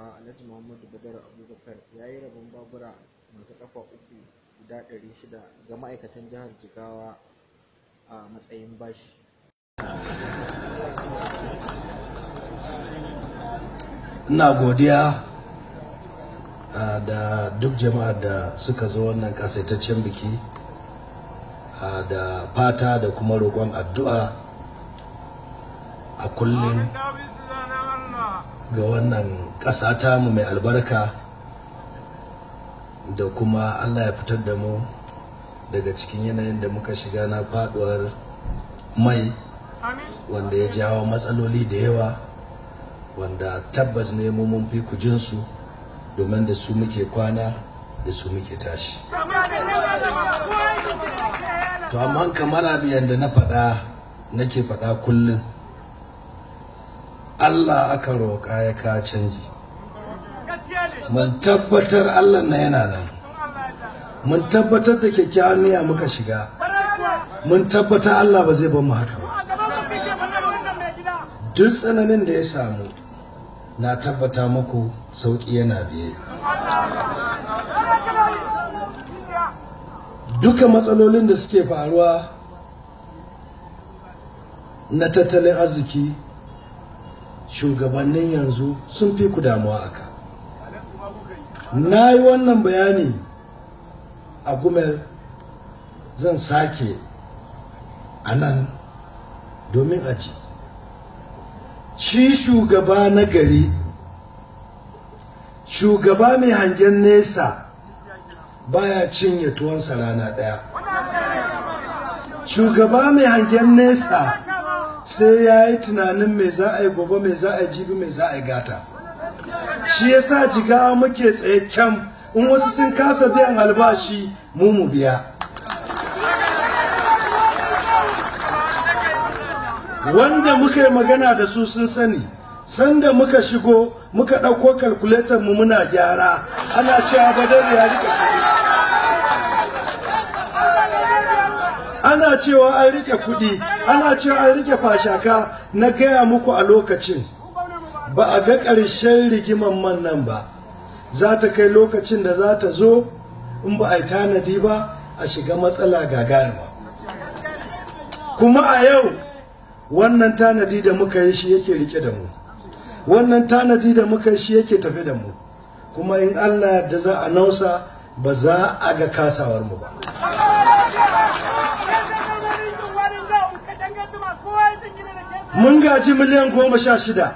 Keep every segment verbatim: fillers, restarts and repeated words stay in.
Alhaji Badaru Abubakar ya yi rabon babura masu kafa uku guda ɗari shida ga ma'aikatan jihar Jigawa a matsayin bashi. Ina godiya da duk jama'ar da suka zo wannan kasaitaccen biki, da fata da kuma roƙon addu'a a kullum ga wannan ƙasa tamu mai albarka, da kuma Allah ya fitar da mu daga cikin yanayin da muka shiga na faduwar mai wanda ya jawo matsaloli da yawa, wanda tabbas ne mu mun fi kujinsu domin da su muke kwana da su muke tashi. To amma kamar abin da na faɗa nake faɗa kullum, Allah aka roƙa ya ka canji. Mun tabbatar Allah na yana nan, mun tabbatar da kyakkyawan niyya muka shiga, mun tabbatar Allah ba zai bar mu haka ba. Duk tsananin da ya samu na tabbata muku sauƙi yana biye. Duka matsalolin da suke faruwa na tattalin arziki, shugabannin yanzu sun fi ku damuwa aka. Na yi wannan bayani a Gumel, zan sake a nan domin aji. Shi shugaba na gari, shugaba mai hangen nesa, baya cinye tuwonsa rana ɗaya. Shugaba mai hangen nesa sai ya yi tunanin me za a yi gobe, me za a yi jibi, me za a yi gata. Shi yasa Jigawa muke tsaye kyam, in wasu sun kasa biyan albashi mu mu biya. Wanda muka yi magana da su sun sani, sanda muka shigo muka ɗauko kalkuletar mu muna gyara, ana cewa Badaru ya rike kuɗi, ana cewa an rike kuɗi, ana cewa an rike fashaka. Na gaya muku a lokacin ba a ga ƙarshen rigiman man nan ba, za ta kai lokacin da za ta zo in ba a yi tanadi ba a shiga matsala gagarima. Kuma a yau wannan tanadi da muka yi shi yake rike da mu, wannan tanadi da muka yi shi yake tafi da mu, kuma in Allah da za a nausa ba za a ga kasawar mu ba. Mun gaji miliyan goma sha shida,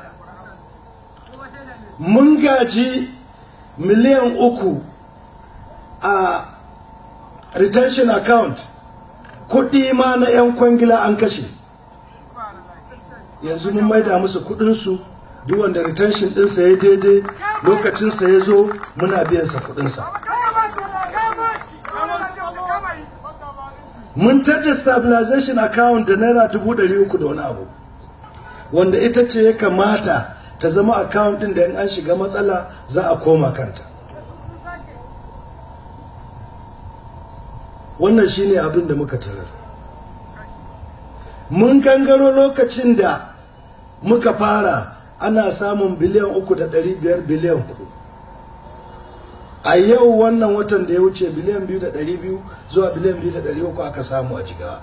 mun gaji miliyan uku a retention account, kuɗi ma na 'yan kwangila an kashe. Yanzu mun maida musu kuɗinsu, duk wanda retention ɗinsa ya daidai lokacinsa ya zo muna biyansa kuɗinsa. Mun tada stabilization account da naira dubu ɗari uku da wani abu, wanda ita ce ya kamata ta zama account ɗin da in an shiga matsala za a koma kanta. Wannan shine abin da muka tarar. Mun gangaro lokacin da muka fara ana samun biliyan uku da ɗari biyar, biliyan hudu. A yau wannan watan da ya wuce biliyan biyu da ɗari biyu zuwa biliyan biyu da ɗari uku aka samu a Jigawa.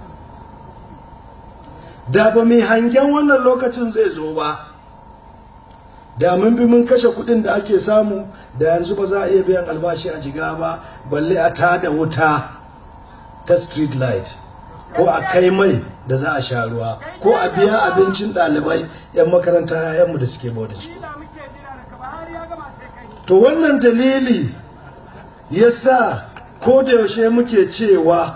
Da ba mai hangen wannan lokacin zai zo ba, da mun bi mun kashe kuɗin da ake samu, da yanzu ba za a iya biyan albashi a Jigawa ba, balle a tada wuta ta street light, ko a kai mai da za a sha ruwa, ko a biya abincin ɗalibai 'yan makaranta 'ya'yanmu da suke boarding school. To wannan dalili ya sa ko da yaushe muke cewa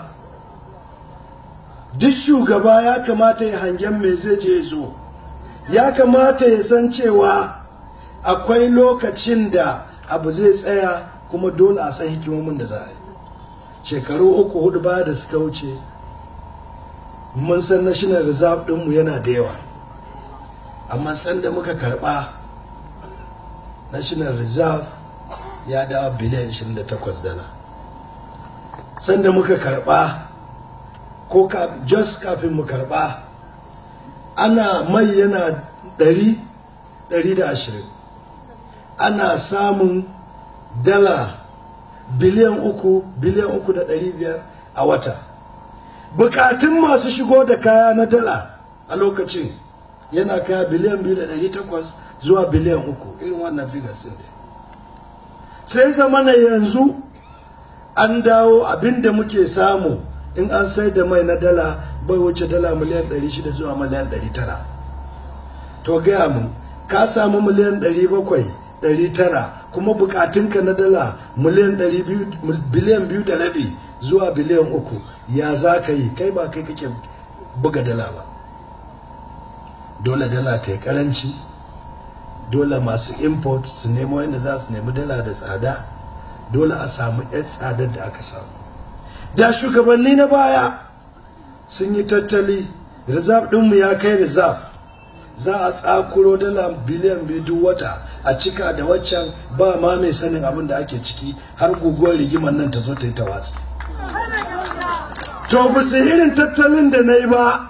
duk shugaba ya kamata ya hangen me zai je zo, ya kamata ya san cewa akwai lokacin da abu zai tsaya, kuma dole a san hikimomin da za a yi. Shekaru uku hudu baya da suka wuce mun san national reserve ɗinmu yana da yawa, amma sanda muka karɓa national reserve ya dawo biliyan ishirin da takwas dala. Sanda muka karɓa, ko just kafin mu karɓa, ana mai yana ɗari ɗari da ashirin, ana samun dala biliyan uku biliyan uku da ɗari biyar a wata. Bukatun masu shigo da kaya na dala a lokacin yana kaya biliyan biyu da ɗari takwas zuwa biliyan uku, irin wannan figures ne. Sai zamana yanzu an dawo abinda muke samu in an sai da mai na dala bai wuce dala miliyan ɗari shida zuwa miliyan ɗari tara. To gaya mu, ka samu miliyan ɗari bakwai ɗari tara kuma bukatunka na dala miliyan ɗari biyu biliyan biyu da rabi zuwa biliyan uku, ya za ka yi? Kai ba kai kake buga dala ba. Dole dala ta yi karanci, dole masu import su nemo yadda za su nemi dala da tsada, dole a samu yan tsadar da aka samu. Da shugabanni na baya sun yi tattali, reserve ɗinmu ya kai reserve, za a tsakuro dala biliyan biyu duk wata a cika da waccan, ba ma mai sanin abin da ake ciki har guguwar rigimar nan ta zo ta yi ta watsi. To ba su irin tattalin da na yi ba,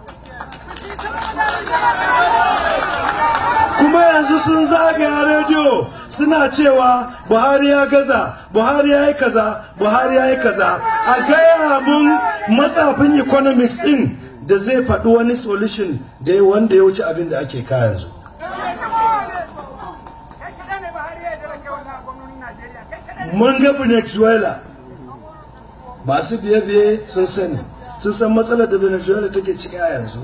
kuma yanzu sun zagaya rediyo suna cewa Buhari ya gaza, Buhari ya yi kaza, Buhari ya yi kaza. A gaya mun matsafin economics din da zai faɗi wani solution da ya wanda ya wuce abin da ake ka yanzu. Mun ga Venezuela, masu biye-biye sun sani, sun san matsalar da Venezuela take ciki a yanzu.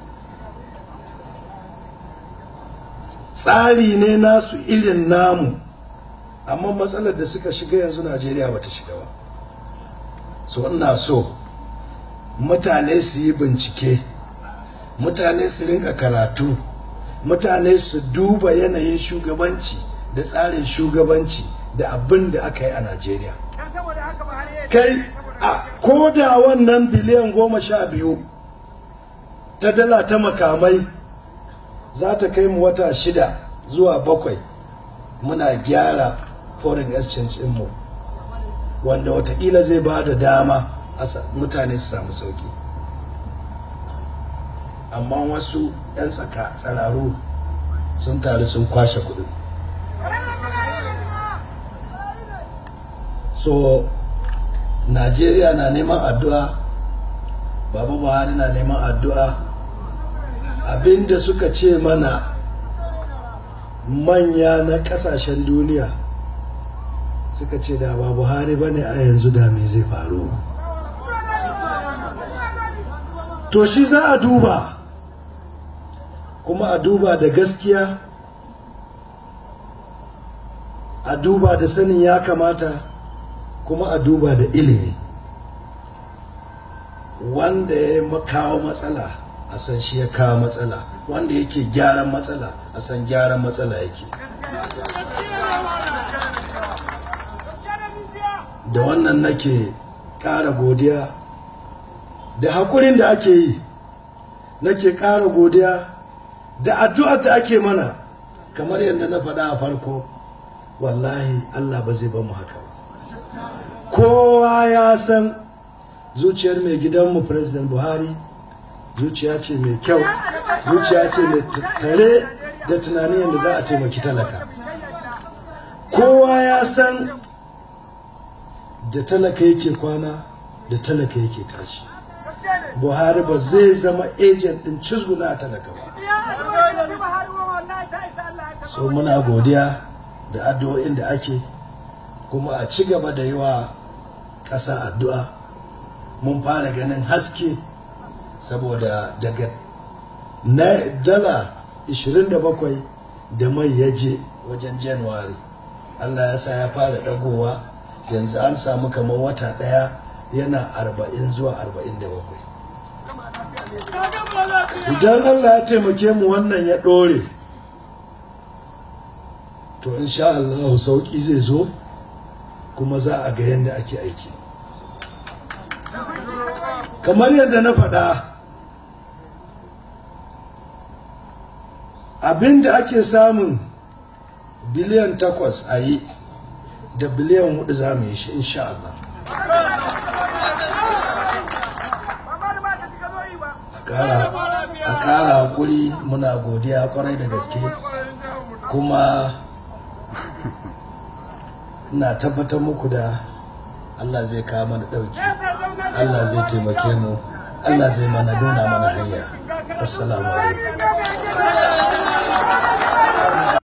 Tsari ne nasu irin namu, amma matsalar da suka shiga yanzu Najeriya bata shiga ba. So ina so mutane su yi bincike, mutane su rinka karatu, mutane su duba yanayin shugabanci da tsarin shugabanci da abin da aka yi a Najeriya. Kai a koda wannan biliyan goma sha biyu ta dala ta makamai za ta kai mu wata shida zuwa bakwai muna gyara foreign exchange mu, wanda watakila zai ba da dama mutane su samu sauki. Amma wasu 'yan tsaka tsararu sun taru sun kwashe kudin. So Najeriya na neman addu'a, Baba Buhari na neman addu'a. Abinda suka ce mana manya na kasashen duniya suka ce da ba Buhari bane a yanzu da me zai faru. To shi za a duba, kuma a duba da gaskiya, a duba da sanin ya kamata, kuma a duba da ilimi. Wanda ya kawo matsala a san shi ya kawo matsala, wanda yake gyaran matsala a san gyaran matsala yake. Da wannan nake ƙara godiya da hakurin da ake yi, nake ƙara godiya da addu'ar da ake mana. Kamar yadda na faɗa a farko, wallahi Allah ba zai ba mu haka ba. Kowa ya san zuciyar mai gidanmu President Buhari zuciya ce mai kyau, zuciya ce mai tare da tunanin yadda za a taimaki talaka. Kowa ya san da talaka yake kwana, da talaka yake tashi. Buhari ba zai zama agent din cizguna a talaka ba. So muna godiya da addu'o'in da ake, kuma a ci gaba da yi wa ƙasa addu'a. Mun fara ganin haske, saboda daga na dala ishirin da bakwai da mai ya je wajen January, Allah ya sa ya fara dagowa. Yanzu an samu kamar wata daya yana arba'in zuwa arba'in da bakwai. Idan Allah ya taimake mu wannan ya dore, to insha Allah sauki zai zo, kuma za a ga yadda ake aiki. Kamar yadda na faɗa, abinda ake samun biliyan takwas a yi da biliyan hudu za mu yi shi insha Allah. A ƙara haƙuri, muna godiya kwarai da gaske, kuma ina tabbatar muku da Allah zai kawo mana ɗauki, Allah zai taimake mu, Allah zai mana nuna mana hanya. Assalamu alaikum.